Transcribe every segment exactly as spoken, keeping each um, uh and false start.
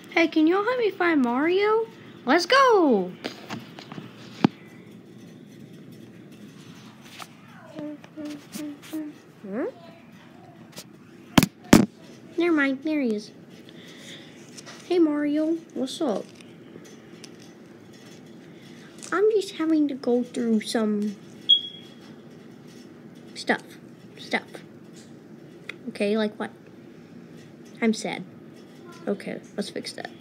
Hey, can y'all help me find Mario? Let's go! Huh? Never mind, there he is. Hey Mario, what's up? I'm just having to go through some stuff. Stuff. Okay, like what? I'm sad. Okay, let's fix that.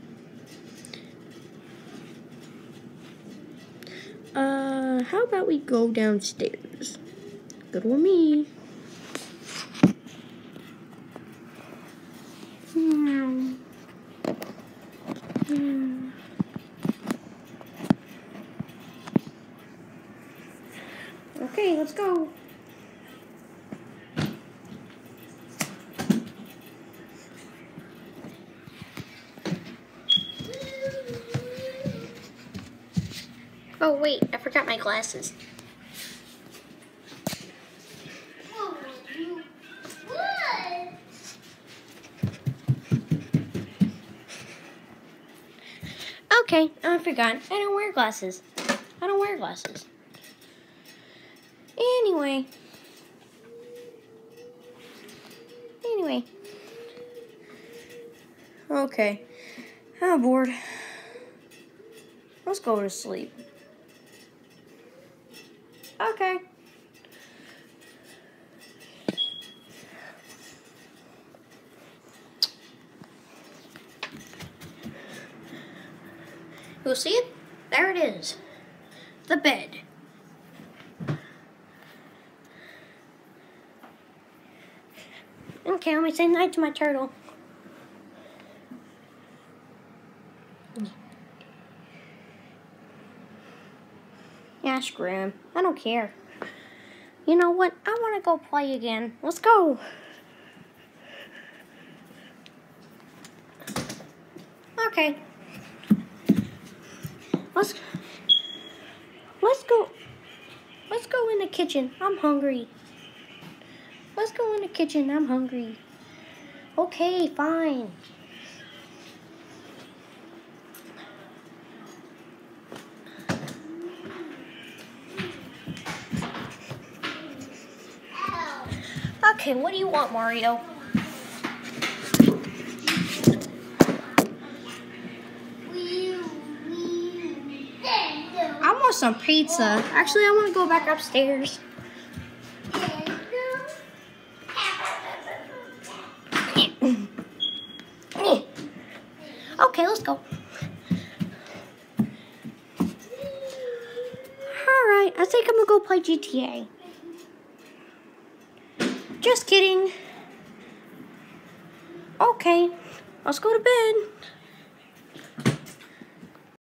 Uh, how about we go downstairs? Good with me. Hmm. Hmm. Okay, let's go. Oh wait, I forgot my glasses. Okay, I forgot. I don't wear glasses. I don't wear glasses. Anyway. Anyway. Okay. I'm bored. Let's go to sleep. Okay. You'll see it? There it is. The bed. Okay, let me say night to my turtle. Yeah, screw him. I don't care. You know what? I want to go play again. Let's go. Okay. Let's let's go. Let's go in the kitchen. I'm hungry. Let's go in the kitchen. I'm hungry. Okay, fine. Okay, what do you want, Mario? I want some pizza. Actually, I want to go back upstairs. Okay, let's go. Alright, I think I'm gonna go play G T A. Just kidding. Okay, let's go to bed.